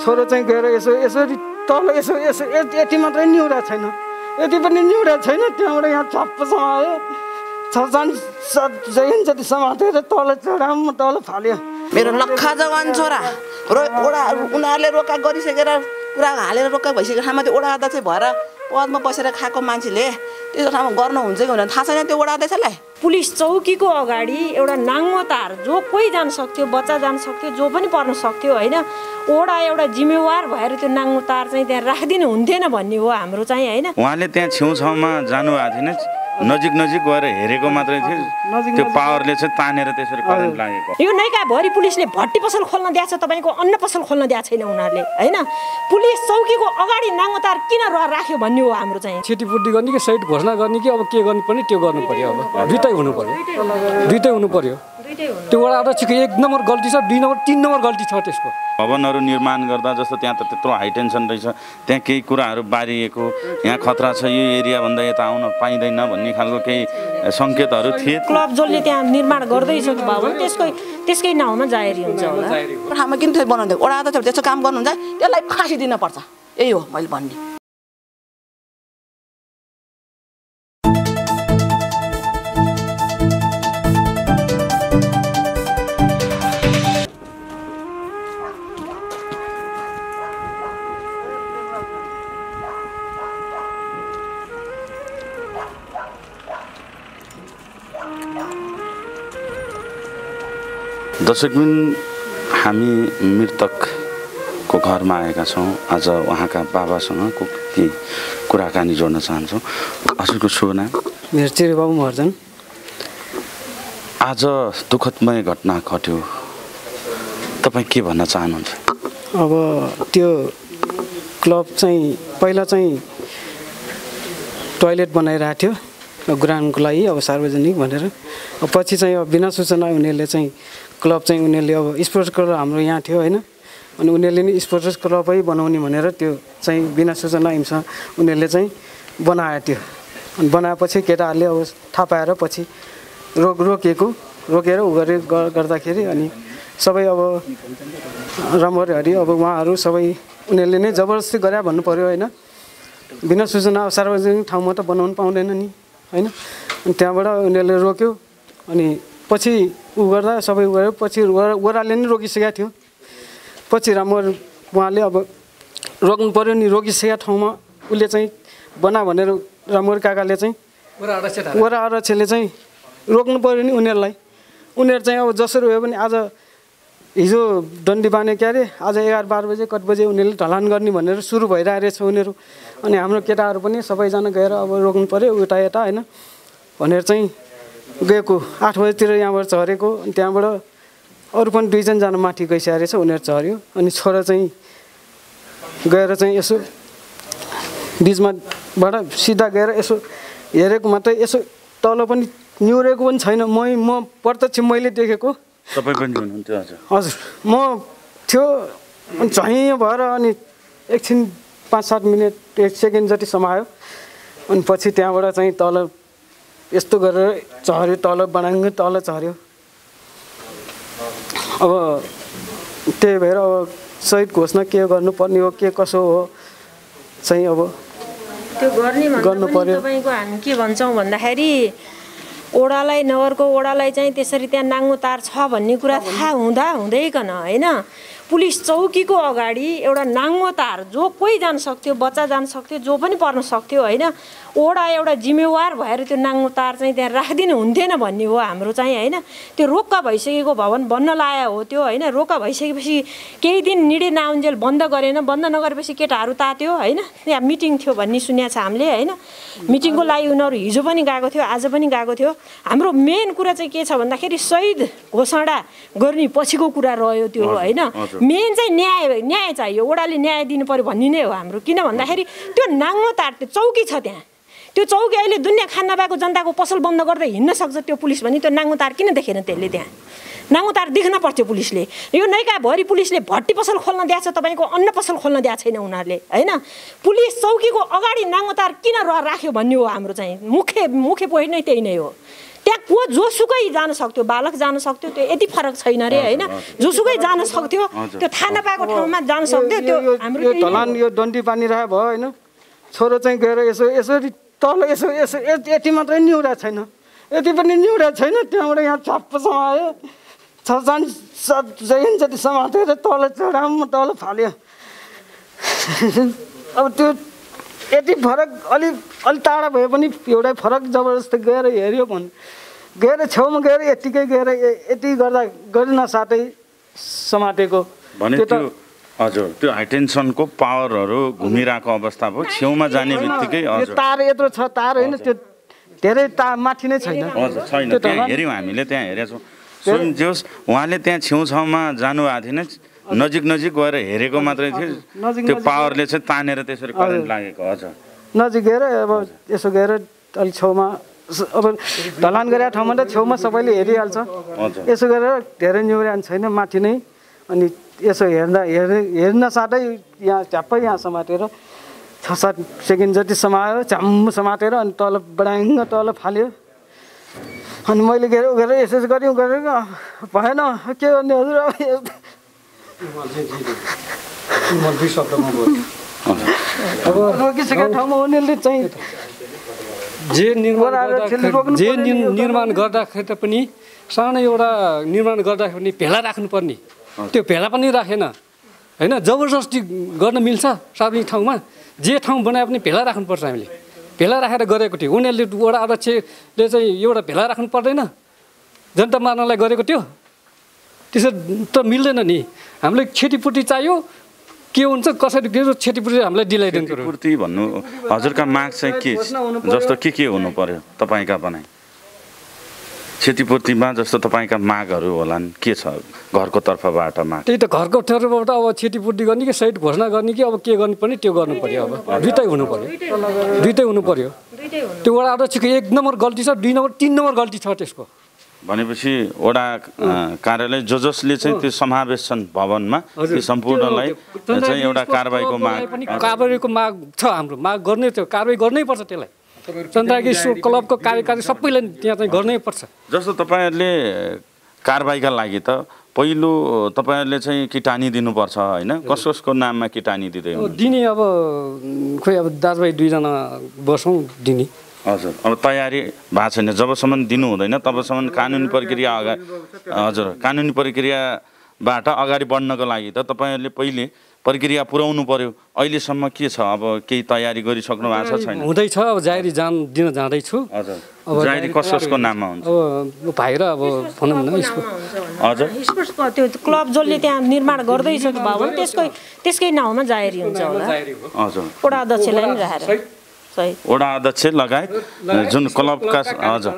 छोरो चाहिँ गएर यसरी तल यसो यति मात्रै निहुरा छैन, यति पनि निहुरा छैन। त्यहाँबाट यहाँ छप्पसँग आयो, जति समातेर तल चढाउँ तल फाल्यो। मेरो लक्खा जवान छोरा उनीहरूले रोका गरिसकेर पुरा हालेर रोका भइसकेको ठाउँमा त्यो ओडा अध्यक्ष भएर पदमा बसेर खाएको मान्छेले त्यो ठाउँमा गर्नुहुन्छ कि भनेर थाहा छैन त्यो ओडा अध्यक्षलाई। पुलिस चौकीको अगाडि एउटा नाङ्गो तार जो कोही जान सक्थ्यो, बच्चा जान सक्थ्यो, जो पनि पर्न सक्थ्यो होइन। ओडा एउटा जिम्मेवार भएर त्यो नाङ्गो तार चाहिँ त्यहाँ राखिदिनु हुन्थेन भन्ने हो हाम्रो चाहिँ होइन। उहाँले त्यहाँ छेउछाउमा जानुभएको थिएन, नजिक गएर हेरेको मात्रै थियो। त्यो पावरले चाहिँ तानेर त्यसरी करेन्ट लागेको। यो नैकाभरि पुलिसले भट्टी पसल खोल्न दिएको छ, तपाईँको अन्न पसल खोल्न दिएको छैन उनीहरूले होइन। पुलिस चौकीको अगाडि नाङ्गो तार किन राख्यो भन्ने हो हाम्रो चाहिँ। क्षतिपूर्ति गर्ने कि सहित घोषणा गर्ने कि अब के गर्नुपर्ने त्यो गर्नु पर्यो। अब दुइटै हुनु पर्यो। त्यो वडा अध्यक्षको 1 नम्बर गल्ती छ, 2 नम्बर 3 नम्बर गल्ती छ त्यसको। भवनहरू निर्माण गर्दा जस्तो त्यहाँ त त्यत्रो हाई टेन्सन रहेछ, त्यहाँ केही कुराहरू बारिएको, यहाँ खतरा छ, यो एरियाभन्दा यता आउन पाइँदैन भन्ने खालको केही सङ्केतहरू थिए। क्लब जसले त्यहाँ निर्माण गर्दैछ कि भवन त्यसकै नाउँमा जाहेरी हुन्छ होला। ठाउँमा किन थियो बनाउँदै ओडा अध्यक्ष त्यस्तो काम गर्नुहुन्छ त्यसलाई फाँसी दिन पर्छ, यही हो मैले भन्ने। दर्शकबिन, हामी मृतकको घरमा आएका छौँ। आज उहाँका बाबासँगको केही कुराकानी जोड्न चाहन्छौँ। हजुरको शुभ नाम? मेरो चिरेबाबु महर्जन। आज दुःखदमय घटना घट्यो, तपाईँ के भन्न चाहनुहुन्छ? अब त्यो क्लब चाहिँ पहिला चाहिँ टोयलेट बनाइरहेको थियो ग्राउन्डको लागि, अब सार्वजनिक भनेर। अब पछि चाहिँ अब बिना सूचना उनीहरूले चाहिँ क्लब चाहिँ उनीहरूले अब स्पोर्ट्स क्लब हाम्रो यहाँ थियो होइन, अनि उनीहरूले नि स्पोर्ट्स क्लबै बनाउने भनेर त्यो चाहिँ बिना सूचना हिमसँग उनीहरूले चाहिँ बनायो त्यो। अनि बनाएपछि केटाहरूले अब थाहा पाएर पछि रोकेर उ गर्दाखेरि अनि सबै अब राम्ररी अब उहाँहरू सबै उनीहरूले नै जबरजस्ती गरे भन्नु पऱ्यो होइन। बिना सूचना सार्वजनिक ठाउँमा त बनाउनु पाउँदैन नि होइन। अनि त्यहाँबाट उनीहरूले रोक्यो, अनि पछि उ गर्दा सबै गऱ्यो। पछि ओराले नि रोकिसकेको थियो। पछि राम्रो उहाँले अब रोक्नु पऱ्यो नि, रोकिसकेको ठाउँमा उसले चाहिँ बना भनेर राम्रो काकाले चाहिँ वडा अध्यक्षले चाहिँ रोक्नु पऱ्यो नि उनीहरूलाई। उनीहरू चाहिँ अब जसरी भयो भने आज हिजो डन्डी बाँधे के अरे, आज 11-12 बजे कति बजे उनीहरूले ढलान गर्ने भनेर सुरु भइरहेछ उनीहरू। अनि हाम्रो केटाहरू पनि सबैजना गएर अब रोक्नु पऱ्यो उता यता होइन भनेर चाहिँ गएको। 8 बजेतिर यहाँबाट झरेको, अनि त्यहाँबाट अरू पनि 2 जना माथि गइसकेको रहेछ, उनीहरू झऱ्यो। अनि छोरा चाहिँ गएर चाहिँ यसो बिचमाबाट सिधा गएर यसो हेरेको मात्रै, यसो तल पनि निहुरेको पनि छैन। म प्रत्यक्ष मैले देखेको। तपाईँ पनि हुनुहुन्थ्यो? हजुर म थियो। अनि झैँ भएर अनि एकछिन 5-7 मिनट 1 सेकेन्ड जति समायो। अनि पछि त्यहाँबाट चाहिँ तल यस्तो गरेर झऱ्यो, तल बनाङ्ग तल झऱ्यो। अब त्यही भएर अब शहीद घोषणा के गर्नुपर्ने हो, के कसो हो चाहिँ अब त्यो गर्नु पर्यो। तपाईँको हामी के भन्छौँ भन्दाखेरि ओडालाई, नगरको ओडालाई चाहिँ त्यसरी त्यहाँ नाङ्गो तार छ भन्ने कुरा थाहा हुँदैकन होइन, पुलिस चौकीको अगाडि एउटा नाङ्गो तार जो कोही जान सक्थ्यो, बच्चा जान सक्थ्यो, जो पनि पर्न सक्थ्यो होइन। ओडा एउटा जिम्मेवार भएर त्यो नाङ्गो तार चाहिँ त्यहाँ राखिदिनु हुन्थेन भन्ने हो हाम्रो चाहिँ होइन। त्यो रोक्का भइसकेको भवन बन्न लाया हो त्यो होइन। रोक्का भइसकेपछि केही दिन निडे नआउन्जेल बन्द गरेन, बन्द नगरेपछि केटाहरू तात्यो होइन। त्यहाँ मिटिङ थियो भन्ने सुनेको छ हामीले होइन। मिटिङको लागि उनीहरू हिजो पनि गएको थियो, आज पनि गएको थियो। हाम्रो मेन कुरा चाहिँ के छ भन्दाखेरि शहीद घोषणा गर्ने पछिको कुरा रह्यो त्यो होइन। मेन चाहिँ न्याय चाहियो, ओडाले न्याय दिनु पर्यो भन्ने नै हो हाम्रो। किन भन्दाखेरि त्यो नाङ्गो तार त्यो चौकी छ त्यहाँ, त्यो चौकी अहिले दुनियाँ खान नपाएको जनताको पसल बन्द गर्दै हिँड्न सक्छ त्यो पुलिस भने त्यो नाङ्गो तार किन देखेन त्यसले? त्यहाँ नाङ्गो तार देख्न पर्थ्यो पुलिसले। यो नैकाभरि पुलिसले भट्टी पसल खोल्न दिएको छ, तपाईँको अन्न पसल खोल्न दिएको छैन उनीहरूले होइन। पुलिस चौकीको अगाडि नाङ्गो तार किन राख्यो भन्ने हो हाम्रो चाहिँ मुख्य पोइन्ट नै त्यही नै हो। त्यहाँ को जोसुकै जान सक्थ्यो, बालक जान सक्थ्यो, त्यो यति फरक छैन रे होइन। जोसुकै जान सक्थ्यो, त्यो थाहा नपाएको ठाउँमा जान सक्थ्यो। त्यो हाम्रो ढलान यो डन्डी पानी राखेको भयो होइन, छोरो चाहिँ गएर यसरी तल यसो यति मात्रै निहुरा छैन, यति पनि निहुरा छैन, त्यहाँबाट यहाँ छप्प समायो, जति समातेर तल चढाउँ तल फाल्यो। अब त्यो यति फरक अलि टाढा भए पनि एउटै फरक जबरजस्ती गएर हेऱ्यो भने गएर छेउमा गएर यतिकै गएर यति गर्दा गरिन साथै समातेको भने त्यो हजुर त्यो हाइटेन्सनको पावरहरू घुमिरहेको अवस्था भयो, छेउमा जाने बित्तिकै हजुर तार यत्रो छ, तार होइन त्यो धेरै माथि नै छैन। हजुर छैन, त्यहाँ हेऱ्यौँ हामीले, त्यहाँ हेरेका छौँ। स्वयं जोस् उहाँले त्यहाँ छेउछाउमा जानुभएको थिएन, नजिक गएर हेरेको मात्रै थियो, त्यो पावरले चाहिँ तानेर त्यसरी करेन्ट लागेको। हजुर नजिक गएर अब यसो गएर अलिक छेउमा अब ढलान गरेको ठाउँमा त छेउमा सबैले हेरिहाल्छ, यसो गरेर धेरै निहुर्यान छैन माथि नै। अनि यसो हेर्न साथै यहाँ झ्याप्पै यहाँ समातेर 6-7 सेकेन्ड जति समायो, झ्याम्म समातेर अनि तल बडाङ्ग तल फाल्यो। अनि मैले गएर यसो गऱ्यौँ भएन, के गर्ने हजुर। अब रोकिसकेको ठाउँमा उनीहरूले चाहिँ जे निर्माण गर्दाखेरि त पनि सानो एउटा निर्माण गर्दाखेरि पनि भेला राख्नुपर्ने, त्यो भेला पनि राखेन होइन। जबरजस्ती गर्न मिल्छ सार्वजनिक ठाउँमा, जे ठाउँ बनाए पनि भेला राख्नुपर्छ। हामीले भेला राखेर गरेको थियो, उनीहरूले वडा अध्यक्षले चाहिँ एउटा भेला राख्नु पर्दैन, जनता मार्नलाई गरेको थियो। त्यसो त मिल्दैन नि। हामीलाई क्षतिपूर्ति चाहियो, के हुन्छ कसरी के क्षतिपूर्ति हामीलाई दिलाइदिनु। क्षतिपूर्ति भन्नु हजुरका माग चाहिँ के जस्तो के हुनु पर्यो तपाईँका बनाइ क्षतिपूर्तिमा जस्तो तपाईँका मागहरू होलान्, के छ घरको तर्फबाट माग? त्यही त घरको तर्फबाट अब क्षतिपूर्ति गर्ने कि सहित घोषणा गर्ने कि अब के गर्नुपर्ने त्यो गर्नु पर्यो। अब दुइटै हुनु पर्यो। त्यो वडा अध्यक्षको 1 नम्बर गल्ती छ, 2 नम्बर 3 नम्बर गल्ती छ त्यसको। भनेपछि वडा कार्यालय जसले चाहिँ त्यो समावेश छन् भवनमा, त्यो सम्पूर्णलाई चाहिँ एउटा कारबाहीको माग छ। हाम्रो माग गर्ने थियो, कारबाही गर्नै पर्छ। त्यसलाई जनताकी क्लबको कार्यकारी सबैले त्यहाँ चाहिँ गर्नै पर्छ। जस्तो तपाईँहरूले कारबाहीका लागि त पहिलो तपाईँहरूले चाहिँ किटानी दिनुपर्छ होइन, कसको नाममा किटानी दिँदै दिने? अब खोइ अब दाजुभाइ 2 जना बसौँ दिने। हजुर अब तयारी भएको छैन, जबसम्म दिनु हुँदैन तबसम्म कानुनी प्रक्रिया कानुनी प्रक्रियाबाट अगाडि बढ्नको लागि त तपाईँहरूले पहिले प्रक्रिया पुर्याउनु पर्यो। अहिलेसम्म के छ, अब केही तयारी गरिसक्नु भएको छ छैन? हुँदैछ, अब जाहेरी दिन जाँदैछु। हजुर जाहेरी कसको नाममा हुन्छ? अब भाइ र अब भनौँ न हजुर स्पोर्ट्सको त्यो क्लब जसले त्यहाँ निर्माण गर्दैछ भवन त्यसकै नाउँमा जाहेरी हुन्छ होला। हजुर वडा अध्यक्षलाई नि राखेर वडा अध्यक्ष लगायत जुन क्लबका हजुर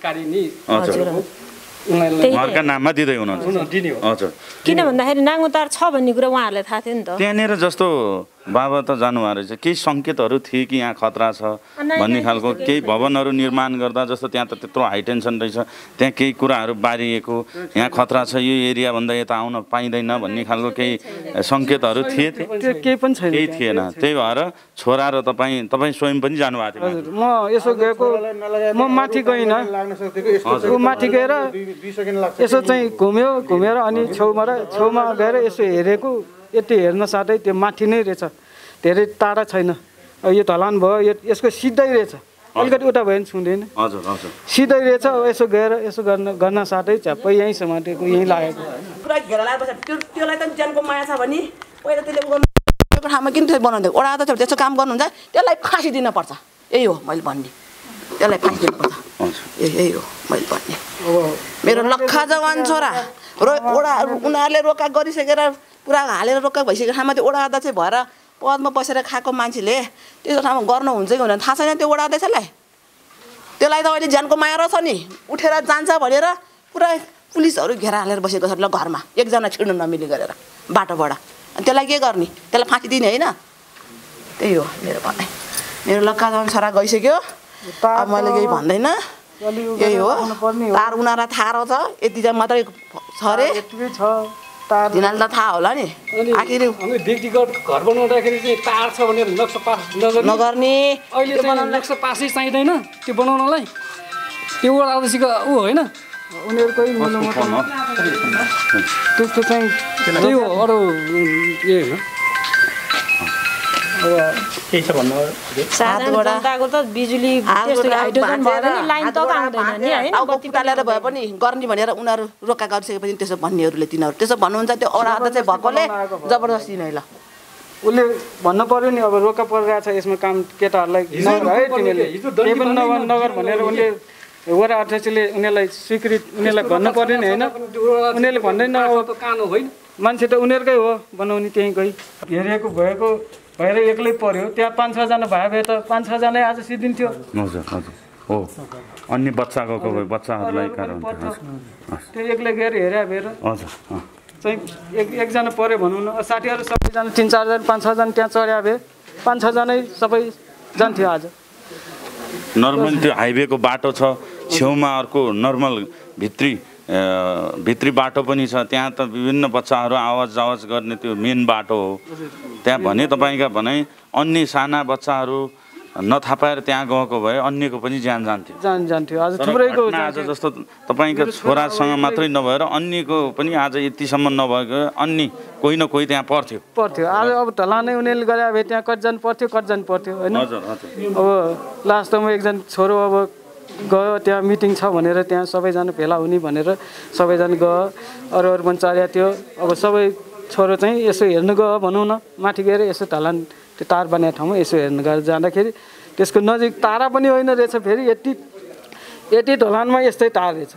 उहाँहरूका नाममा दिँदै हुनुहुन्छ। हजुर किन भन्दाखेरि नाङ्गोतार छ भन्ने कुरा उहाँहरूलाई थाहा थियो नि त। त्यहाँनिर जस्तो बाबा त जानुभएको रहेछ, केही सङ्केतहरू थिए कि यहाँ खतरा छ भन्ने खालको, केही भवनहरू निर्माण गर्दा जस्तो त्यहाँ त त्यत्रो हाइटेन्सन रहेछ, त्यहाँ केही कुराहरू बारिएको, यहाँ खतरा छ, यो एरियाभन्दा यता आउन पाइँदैन भन्ने खालको केही सङ्केतहरू थिए? केही पनि छैन, केही थिएन। त्यही भएर छोरा र तपाईँ स्वयं पनि जानुभएको थियो? म यसो गएको, म माथि गइनँ, माथि गएर यसो चाहिँ घुमेर अनि छेउमा गएर यसो हेरेको, यति हेर्न साथै त्यो माथि नै रहेछ, धेरै टाढा छैन। यो ढलान भयो, यसको सिधै रहेछ, अलिकति उता भयो भने छुँदैन। हजुर हजुर सिधै रहेछ। यसो गएर यसो गर्न साथै झ्याप्पै यहीँ समातेको, यहीँ लागेको। पुरा घेरा लगाएर बस्छ। त्यसलाई त ज्यानको माया छ भने पहिला त्यसले ठाउँमा किन बनाउँदै वडा अध्यक्ष त्यस्तो काम गर्नुहुन्छ, त्यसलाई फाँसी दिनुपर्छ। यही हो मैले भन्ने, त्यसलाई फाँसी दिनुपर्छ। यही हो मैले भन्ने। मेरो लक्खा जवान छोरा उनीहरूले रोका गरिसकेर पुरा हालेर रोका भइसकेको ठाउँमा त्यो वडा अध्यक्ष भएर पदमा बसेर खाएको मान्छेले त्यस्तो ठाउँमा गर्नु हुन्छ कि हुँदैन थाहा छैन त्यो वडा अध्यक्षलाई। त्यसलाई त अहिले ज्यानको माया रहेछ नि, उठेर जान्छ भनेर पुरा पुलिसहरू घेरा हालेर बसेको छ। ल घरमा एकजना छिड्नु नमिली गरेर बाटोबाट, अनि त्यसलाई के गर्ने? त्यसलाई फाँसी दिने होइन? त्यही हो मेरो भनाइ। मेरो लक्का जवान छोरा गइसक्यो, अब मैले केही भन्दैन। यही हो, तार उनीहरूलाई थाहा रहेछ, यति चाहिँ मात्रै छ अरे, तिनीहरूलाई त थाहा होला नि। आखिर व्यक्तिगत घर बनाउँदाखेरि चाहिँ तार छ भनेर नक्सा पास नगर्ने, अहिले चाहिँ नक्सा पासै चाहिँदैन त्यो बनाउनलाई। त्यो वडा अध्यक्षको ऊ होइन उनीहरूकै त्यस्तो चाहिँ त्यही हो अरू के होइन केही छ भन्नु साधारण जनताको त बिजुली त्यस्तो हाइड्रोजन भएर नि लाइन त आउँदैन नि हैन बत्ती पालेर भए पनि गर्ने भनेर उनीहरू रोक्का गरिसकेपछि त्यसो भन्नेहरूले तिनीहरू त्यसो भन्नुहुन्छ त्यो वडा अध्यक्ष भएकोले जबरजस्ती नै ल उसले भन्नु पर्यो नि अब रोक्का परिरहेछ यसमा काम केटाहरूलाई है तिमीले केही पनि नगर भनेर उनले वडा अध्यक्षले उनीहरूलाई स्वीकृत उनीहरूलाई भन्नु पर्यो नि होइन उनीहरूले भन्दैन अब कानो होइन मान्छे त उनीहरूकै हो बनाउने त्यहीँकै हेरिएको भएको भएर एक्लै पर्यो त्यहाँ 5-6 जना भए त 5-6 जना आज सिद्धिन्थ्यो हजुर हजुर हो अन्य बच्चा गएको भए बच्चाहरूलाई कारण त्यो एक्लै गएर हेरे भएर हजुर चाहिँ एकजना पर्यो भनौँ न साथीहरू सबैजना 3-4 जना 5-6 जना त्यहाँ चढ्या भए 5-6 जनै सबै जान्थ्यो आज नर्मल त्यो हाइवेको बाटो छ छेउमा अर्को नर्मल भित्री बाटो पनि छ त्यहाँ त विभिन्न बच्चाहरू आवाज जावाज गर्ने त्यो मेन बाटो हो त्यहाँ भने तपाईँका भनाइ अन्य साना बच्चाहरू नथाहा पाएर त्यहाँ गएको भए अन्यको पनि ज्यान जान्थ्यो आज थुप्रैको आज जस्तो तपाईँको छोरासँग मात्रै नभएर अन्यको पनि आज यतिसम्म नभएको अन्य कोही न कोही त्यहाँ पर्थ्यो आज अब ढलानै उनीहरूले गरे भए त्यहाँ कतिजना पर्थ्यो होइन अब लास्टमा एकजना छोरो अब गयो त्यहाँ मिटिङ छ भनेर त्यहाँ सबैजना भेला हुने भनेर सबैजना गयो अरू पनि चढ्या थियो अब सबै छोरो चाहिँ यसो हेर्नु गयो भनौँ न माथि गएर यसो ढलान त्यो तार बनाएको ठाउँमा यसो हेर्नु गएर जाँदाखेरि त्यसको नजिक तारा पनि होइन रहेछ फेरि यति ढलानमा यस्तै तार रहेछ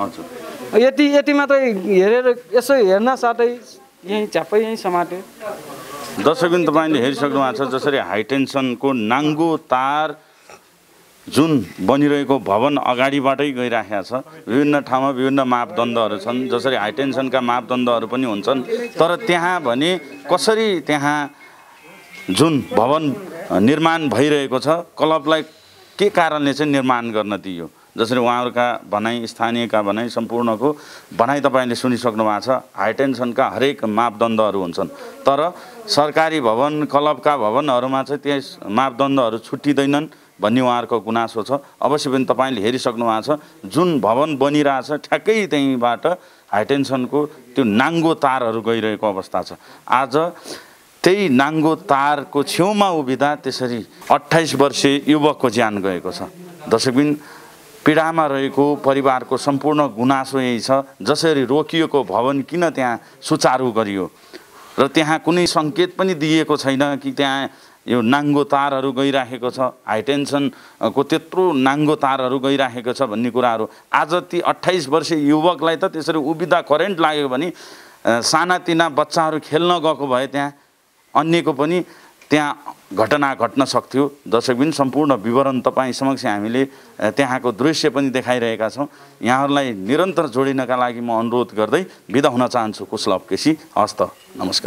यति मात्रै हेरेर यसो हेर्न साथै यहीँ झ्याप्पै यहीँ समात्यो दर्शकबिन तपाईँले हेरिसक्नु भएको छ जसरी हाइटेन्सनको नाङ्गो तार जुन बनिरहेको भवन अगाडिबाटै गइराखेको छ विभिन्न ठाउँमा विभिन्न मापदण्डहरू छन् जसरी हाइटेन्सनका मापदण्डहरू पनि हुन्छन् तर त्यहाँ भने कसरी त्यहाँ जुन भवन निर्माण भइरहेको छ क्लबलाई के कारणले चाहिँ निर्माण गर्न दियो जसरी उहाँहरूका भनाइ स्थानीयका भनाइ सम्पूर्णको भनाइ तपाईँले सुनिसक्नु भएको छ हाइटेन्सनका हरेक मापदण्डहरू हुन्छन् तर सरकारी भवन क्लबका भवनहरूमा चाहिँ त्यस मापदण्डहरू छुट्टिँदैनन् भन्ने उहाँहरूको गुनासो छ अवश्य पनि तपाईँले हेरिसक्नु भएको छ जुन भवन बनिरहेछ ठ्याक्कै त्यहीँबाट हाइटेन्सनको त्यो नाङ्गो तारहरू गइरहेको अवस्था छ आज त्यही नाङ्गो तारको छेउमा उभिँदा त्यसरी 28 वर्षीय युवकको ज्यान गएको छ दर्शकबिन पीडामा रहेको परिवारको सम्पूर्ण गुनासो यही छ जसरी रोकिएको भवन किन त्यहाँ सुचारू गरियो र त्यहाँ कुनै सङ्केत पनि दिएको छैन कि त्यहाँ यो नाङ्गो तारहरू गइराखेको छ हाइटेन्सनको त्यत्रो नाङ्गो तारहरू गइराखेको छ भन्ने कुराहरू आज ती 28 वर्षीय युवकलाई त त्यसरी उभिँदा करेन्ट लाग्यो भने सानातिना बच्चाहरू खेल्न गएको भए त्यहाँ अन्यको पनि त्यहाँ घटना घट्न सक्थ्यो दर्शकबिन सम्पूर्ण विवरण तपाईँ समक्ष हामीले त्यहाँको दृश्य पनि देखाइरहेका छौँ यहाँहरूलाई निरन्तर जोडिनका लागि म अनुरोध गर्दै बिदा हुन चाहन्छु कुशल केसी हस्त नमस्कार।